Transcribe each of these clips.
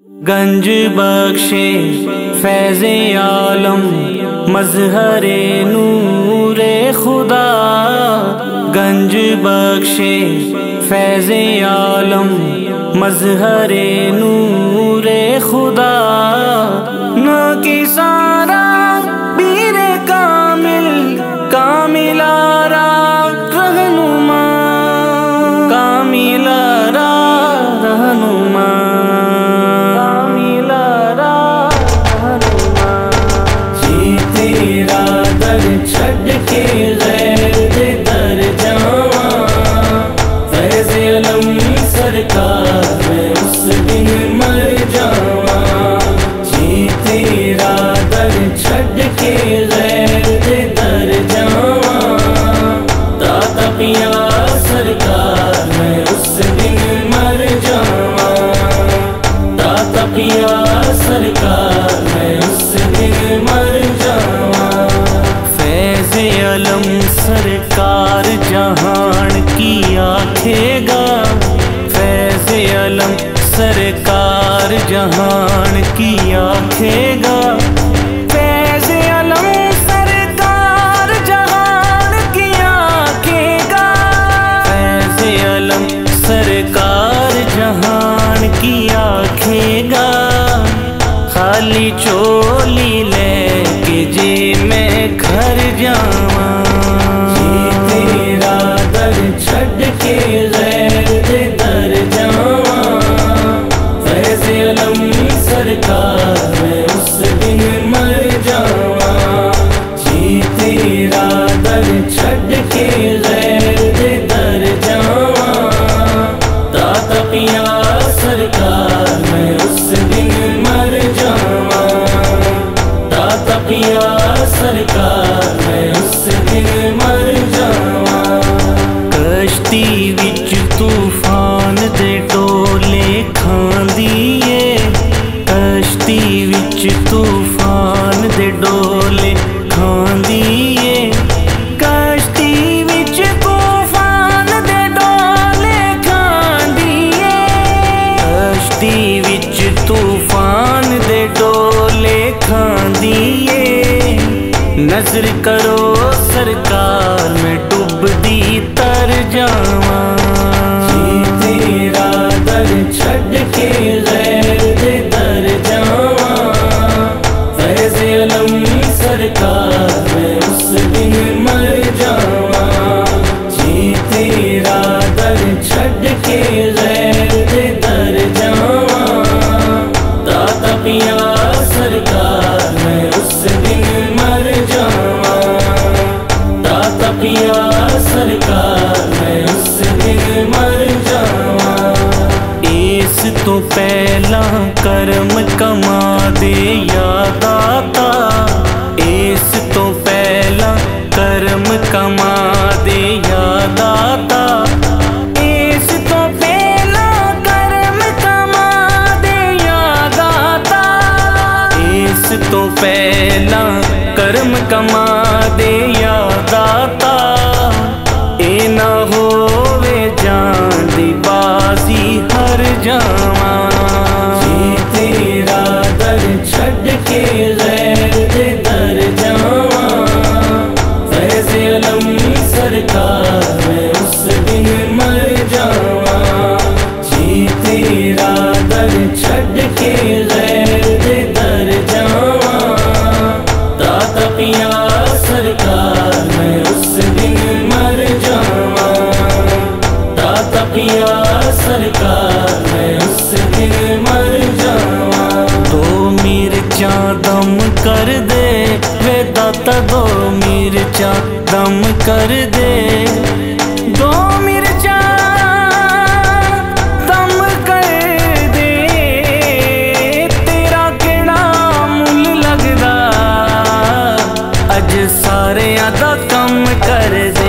गंज बख्शे फैज़े आलम मज़हरे नूरे खुदा। गंज बख्शे फैज़े आलम मज़हरे नूरे खुदा। न कि सारा बीरे कामिल कामिलारा रहनुमा कामिलारा रहनुमा कामिलारा रहनुमा। जी तेरा दर छड़ के गैर दे दर जावा। फैज़े आलम सरकार मैं उस दिन मर जावा। जी तेरा दर छड़ के गैर दे दर जावा। दाता पिया सरकार मैं उस दिन मर जावा। दाता पिया सरकार मैं उस दिन मर जावा। फैज़े आलम सरकार जहान की आखेगा। फैज़े आलम सरकार जहान की आखेगा। फैज़े आलम सरकार जहान की आखेगा। फैज़े आलम सरकार जहान की आखेगा। खाली चोली लेके जे मैं घर जावा। जी तेरा दर छड़ के गैर दे दर जावा। फैज़े आलम सरकार मैं उस दिन मर जावा। जी तेरा दर छड़ के गैर दे दर जावा। दाता पिया सरकार मैं उस दिन मर जावा। दाता पिया सरकार मैं उस दिन मर जावा। कश्ती विच तूफान दे डोले खांदिए। कश्ती विच तूफान दे डोले खांदिए। कश्ती विच तूफान दे डोले खांदिए। कश्ती विच तूफान दे डोले खांदिए। नजर करो सरकार मैं डुबदी तर जावा। जी तेरा दर छड़ के गैर दे दर जावा। फैज़े आलम सरकार मैं उस दिन मर जावा। जी तेरा दर छड़ के गैर दे दर जावा। दाता पिया सरकार मैं उस दिन मर जावा। दाता पिया सरकार मैं उस दिन मर जावा। इस तो पहला कर्म कमा दे या दाता। इस तो पहला कर्म कमा दे या दाता। इस तो पहला कर्म कमा दे या दाता। इस तो पहला कर्म कमा दे या दाता। ए ना होवे जान दी बाजी हर जावा। जी तेरा दर छड़ के गैर दे दर जावा। फैज़े आलम सरकार मैं उस दिन मर जावा। जी तेरा दर छड़ के गैर दे दर जावा। दाता पिया सरकार मैं उस दिन मर जावा। दाता पिया सरकार मैं उस दिन मर जावा। दो मिर्चा दम कर दे वे दाता। दो मिर्चा दम कर दे। दो मिर्चा दम कर दे। तेरा केड़ा मुल लगदा। अज सारे दा कम कर दे।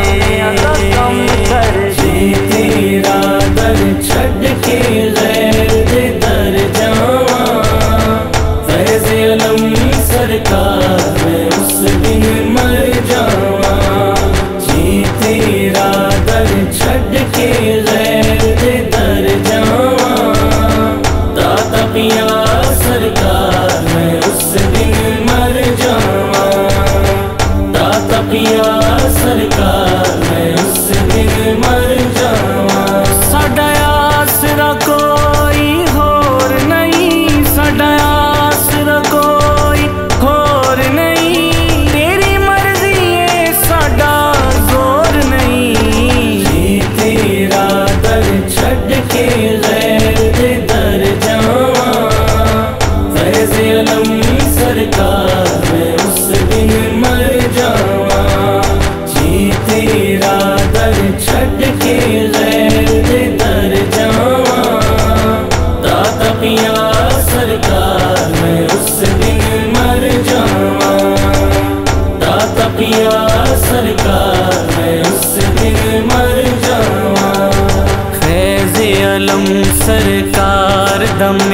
जी तेरा दर छड़ के गैर दे दर जावा। फैज़े आलम सरकार मैं उस दिन मर जावा। जी तेरा दर छड़ के गैर दे दर जावा। दाता पिया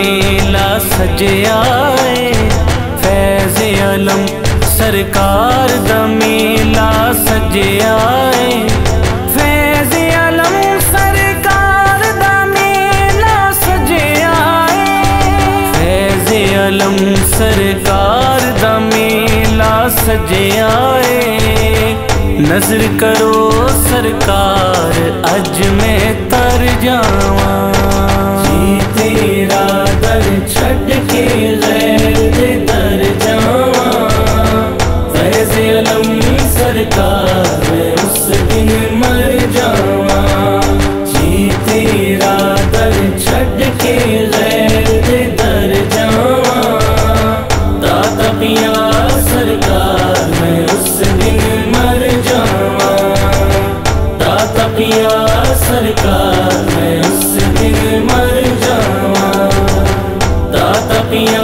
मेला सजया है, फैज़ अलम सरकार दा मेला सजया है, फैज़ अलम सरकार दा मेला सजया है, फैज़ अलम सरकार दा मेला सजया है। नजर करो सरकार अज मैं तर जावा, जी तेरा दर छड़ के गैर दे तर जावा, फैज़ अलम सरकार मैं उस दिन मर जावा, जी तेरा दर छड़ के गैर दे तर जावा, दादा पिया सरकार मैं उस दिन मर जावा, दादा पिया सरकार मैं उस दिन मर जावा, दादा पिया